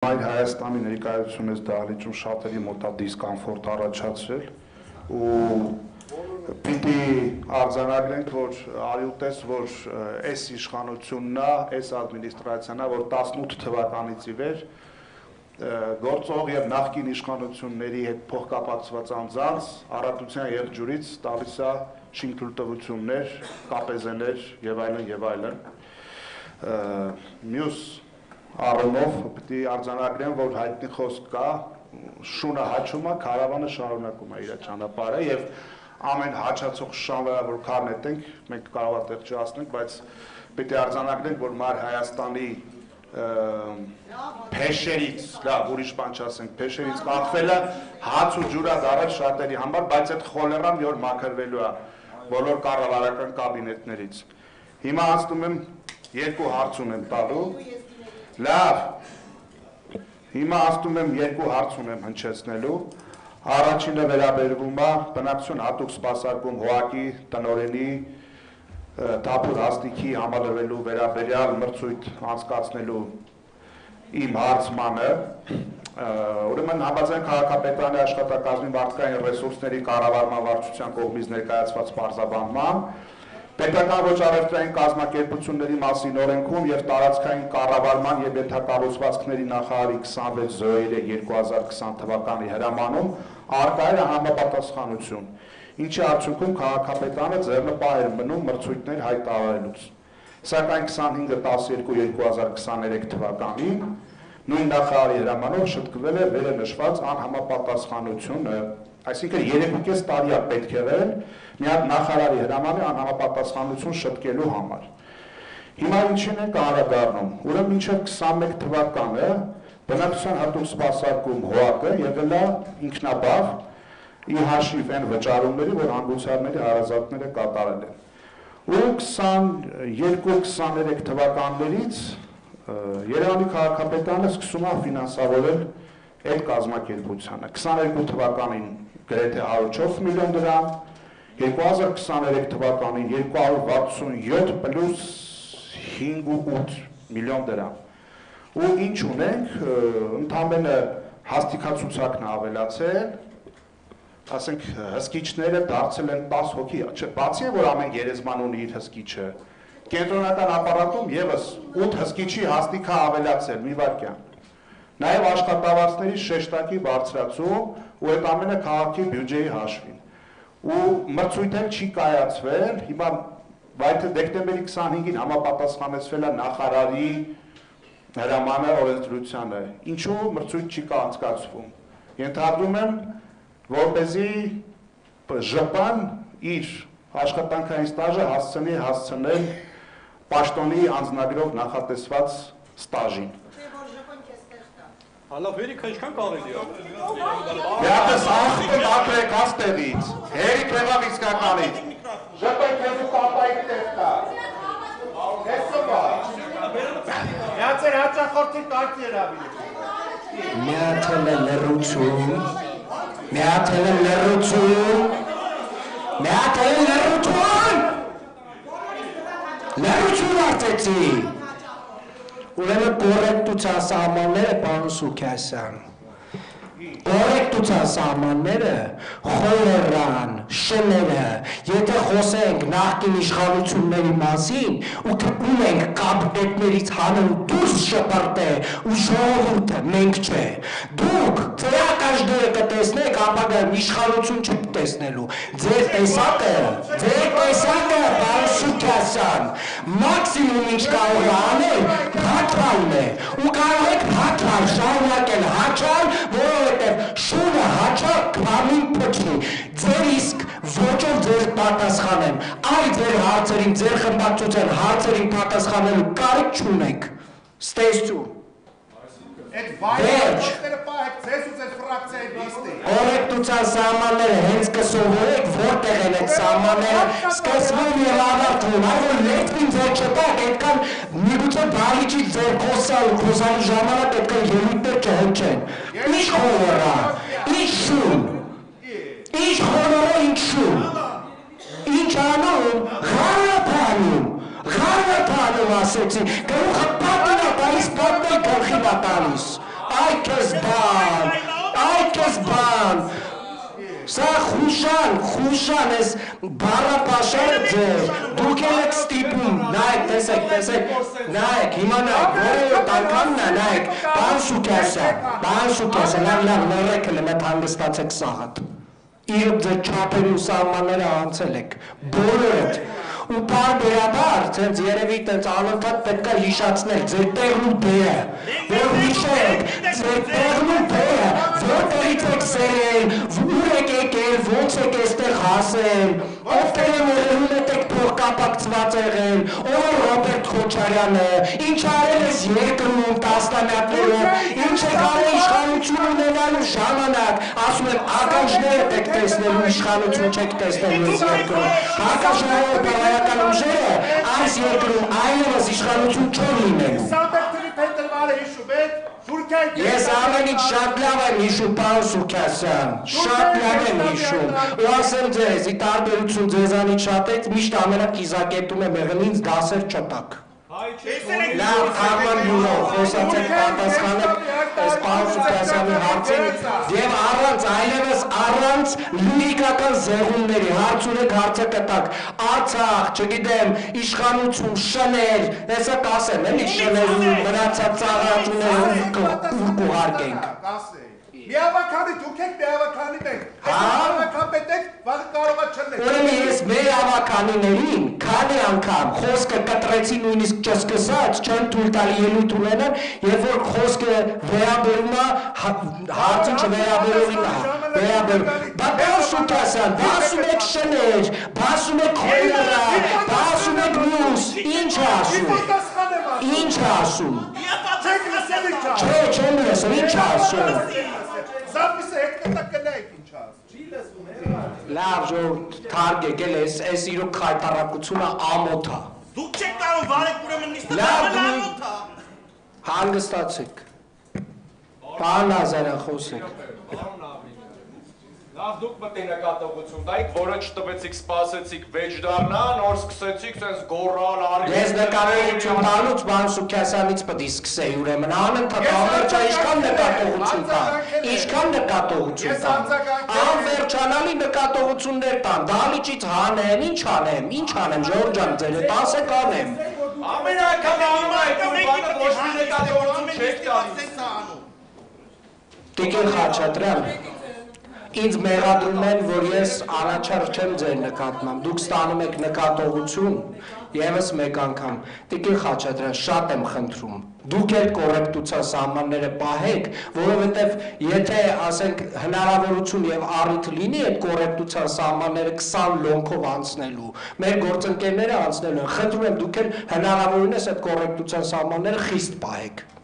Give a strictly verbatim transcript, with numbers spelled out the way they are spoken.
Մայր Հայաստանի ներկայացումից դահլիճում շատերի մոտա դիսկոմֆորտ առաջացրել ու պիտի արձանագրենք, որ արյուտես, որ այս իշխանությունն է, այս ադմինիստրացիան է, որ տասնութ թվականից ի վեր գործող եւ նախկին իշխանությունների հետ փոխկապակցված անձանց առատության եղջյուրից տալիս է շինթույլտվություններ, կապեզեներ եւ այլն եւ այլն։ Մյուս առումով պիտի արձանագրեմ, որ հայտնի խոսք կա, շունը հաչում է, քարավանը շարունակում է իր ճանապարհը եւ ամեն հաչացող շան վրա որ քարն նետենք, մենք կարող է տեղ չհասնենք, բայց պիտի արձանագրենք, որ Մայր Հայաստանի փեշերից, լավ, ուրիշ բան չասենք, փեշերից կախվելը հաց ու ջուր է դարել շատերի համար, բայց այդ խոլերան մի օր մաքրվելու է բոլոր կառավարական կաբինետներից։ Հիմա հասնում եմ երկու հարց ունեմ տալու։ Լավ։ Հիմա հասնում եմ երկու հարց ունեմ հնչեցնելու։ Առաջինը վերաբերվում է բնակչություն հատուկ սպասարկում ՀՕԱԿ-ի տնօրենի Թափուր հաստիքի համալրվելու վերաբերյալ մրցույթ անցկացնելու իմ հարցմանը, ուրեմն համաձայն քաղաքապետարանի աշխատակազմի մարդկային ռեսուրսների կառավարման վարչության կողմից ներկայացված պարզաբանման, պետական ոչ առևտրային կազմակերպությունների մասին օրենքում եւ տարածքային կառավարման եւ ենթակառուցվածքների նախարարի քսանվեց զոհերը երկու հազար քսան թվականի հրամանում առկա էր համապատասխանություն, ինչի արդյունքում քաղաքապետարանը ձեռնպահ էր մնում մրցույթներ հայտարարելուց։ Սակայն քսանհինգ տասներկու երկու հազար քսաներեք թվականին նույն նախարարի հրամանով շտկվել է վերը նշված անհամապատասխանությունը, այսինքն երեքուկես տարի է պետք եղել մի հատ նախարարի հրամանի անհամապատասխանություն շտկելու համար։ Հիմա ինչին ենք անդրադառնում, ուրեմն մինչև քսանմեկ թվականը բնակչության հատուկ սպասարկում ՀՕԱԿ-ը եղել է ինքնաբավ ի հաշիվ այն վճարումների, որ հանգուցյալների հարազատները կատարել են։ Ու քսաներկու քսաներեք թվականներից Երևանի քաղաքապետարանը սկսում է ֆինանսավորել այդ կազմակերպությանը։ քսաներկու թվականին գրեթե հարյուր չորս միլիոն դրամ, երկու հազար քսաներեք թվականին երկու հարյուր վաթսունյոթ պլյուս հինգ միլիոն դրամ։ Ու ինչ ունենք, ընդամենը հաստիքացուցակն ավելացել, ասենք հսկիչները դարձել են տաս հոգի, բացի է, որ ամեն գերեզման ունի իր հսկիչը, կենտրոնական ապարատում եւս ութ հսկիչի հաստիքա ավելացել, մի վայրկյան։ Նաեւ աշխատավարձների շեշտակի բարձրացում ու այդ ամենը քաղաքի բյուջեի հաշվին։ Ու մրցույթ չի կայացվել, հիմա վայթե դեկտեմբերի քսանհինգին համապատասխանեցվել է նախարարի հրամանը օրենսդրությանը, ինչու մրցույթ չի անցկացվում։ Ենթադրում եմ, որպեսզի ԺՊ-ն իր աշխատանքային ստաժը հասցնի հասցնել պաշտոնի անձնագրով նախատեսված ստաժին։ Հալա վերիք ինչքան կարելի է։ Դեռս ախտը դակրեք հաստեղից, հերիք եղավ իսկականից։ ԺՊ-ն քեզ ու կապայիք տեղ կա։ Հեսոմա։ Միացեր հաճախորդի տակ երավի։ Միացել է լռություն, միացել է լռություն, միացել է լռություն, լռություն արտեցի, ուրեմն կորեկտության սահմանները պարոն Սուքասյան, կորեկտության սահմանները խորերան, շները, եթե խոսենք նախկին իշխանությունների մասին ու գտնում ենք կաբինետներից հանել դուրս շպրտել ու ժողովուրդը մենք չէ, դուք ծրակաշները կտեսնեք ապագայում իշխանություն չտեսնելու, ձեր տեսակը, ձեր տեսակը պարոն Սուքասյան, մաքսիմում ինչ կարող է անել, հաճալն է ու կարող եք հաճալ, շարունակել հաճալ, որովհետև շունը հաճալ կամին փչի, ձեր իսկ ոճով ձեր պատասխանեմ, այ ձեր հարցերին, ձեր խմբակցության հարցերին պատասխանելու կարիք չունեք, ստեսություն։ Այդ վայրը պահեք ձեզ ու ձեր ֆրակցիայի դիստի։ Կորեկտության սահմանները հենց կսովորեք, որտեղ են այդ սահմանները սկսվում և ավարտվում, այլ որ լետվին ձեր չտակ, այդքան միգուցե բալիճից ձեր խոսալ ու խոսալու ժամանակ այդքան ելույթներ չհնչեն։ Ինչ խորորա, ինչ շուն, ինչ խորորա, ինչ շուն, ինչ անում, խարվատ անում, խարվատ անում ասեցի, գլուխը պատին է տալիս, պատն էլ գլխին է տալիս, այ քեզ բան, այ քեզ բան։ Սա խուշան, խուշան, ես բառապաշարը ձեր, դուք էլ եք ստիպում, նայեք, տեսեք, տեսեք, նայեք, հիմա նայեք, որևէ անգամ նայեք, բան Սուքասյան, բան Սուքասյան, լավ, լավ, լռեք էլ մետ հանգստացեք սաղատ։ Իրբ ձեր չափերի ու սահմանները անցել եք, բոլորդ, ու պարբերաբար, ձեզ երևի տենց անընդհատ պետք է հիշացնել ձեր տեղն ու դերը, որ հիշեք, ձեր տեղն ու դերը, որտեղից եք սերել, ուր եք եկել, ոնց եք էստեղ հասել, ովքեր են եղել եք փոխկապակցված եղել, ով է Ռոբերտ Քոչարյանը, ինչ արել ես երկրում տասնամյակներով, ինչ եք արել իշխանություն ունենալու ժամանակ, ասում եմ ականջներդ եք տեսնելու, իշխանություն չեք տեսնելու ես երկրում, հակաշարով բավական ուժերը այս երկրում այլևս իշխանություն չեն լինելու։ Ես ամեն ինչ շատ լավ եմ հիշում, պարոն Սուքասյան, շատ լավ եմ հիշում, ու ասեմ ձեզ, ի տարբերություն ձեզանից շատից միշտ ամենակիզակետում եմ եղել, ինձ դասեր չտաք։ Լավ թարման բյուրով, խոսացեք պատասխանեք այս պարոն Սուքասյանի հարցին և առանց, այլևս առանց լիրիկական զեղումների, հարցունեք հարցը կտակ, Արցախ, չգիտեմ, իշխանություն, շներ, հեսա կասեմ, էլի շներում, մնացած ծաղրաճուները ուր կուղարկենք։ Միավականի դուք եք, միավականի մենք, միավական պետեք, վաղ կարողա չնեք։ Ուրեմն ես մեր ավականիներին քանի անգամ խոսքը կտրեցի նույնիսկ չսկսած, չեն թույլ տալի ելույթ ունենան, երբ որ խոսքը վերաբերում է հարցը չվերաբերողին է, վերաբերում։ Բա պարոն Սուքասյան, բասում եք շներ, բասում եք խոլերա, բասում եք մյուս, ինչ է ասում։ Ինչ է ասում։ Չէ, չեմ լսել, ինչ է ասում։ Զապիսը հետքտակ կնայք ինչ ասում։ Լավ ժողովուրդ, թարգեք էլ այս իրոք խայտառակությունը ամոթ է։ Դուք չեք կարող վարեք ուրեմն նիստը Լավ, ամոթ է։ հանգստացեք։ Պարոն Ազարյան, խոսեք։ Լավ դուք մտի նկատողություն տայիք, որը չտվեցիք, սպասեցիք վեճ դառնան, նոր սկսեցիք սենց գոռալ, արի։ Ես նկատողություն տալուց պարոն Սուքասյանից պետք է սկսեի ուրեմն, անընդհատ անվերջա ինչքան նկատողություն տան, ինչքան նկատողություն տան, անվերջանալի նկատողություններ տան, դալիճից հանեմ, ինչ անեմ, ինչ անեմ, Ժողովուրդ ջան, ձեր հետ ասեք անեմ։ Ամեն անգամ անում եք, ու բանը ոչ մի նկատողություն չեք տալիս։ Տիկին Խաչատրյան, ինձ մեղադրում են, որ ես առաջարկ չեմ ձեր նկատմամբ, դուք ստանում եք նկատողություն, ևս մեկ անգամ, Տիկին Խաչատրյան, շատ եմ խնդրում, դուք էլ կոռեկտության սահմանները պահեք, որովհետև եթե ասենք հնարավորություն եւ առիթ լինի այդ կոռեկտության սահմանները քսան լոնքով անցնելու, մեր գործընկերները անցնելու են, խնդրում եմ դուք էլ հնարավորինս այդ կոռեկտության սահմանները խիստ պահեք։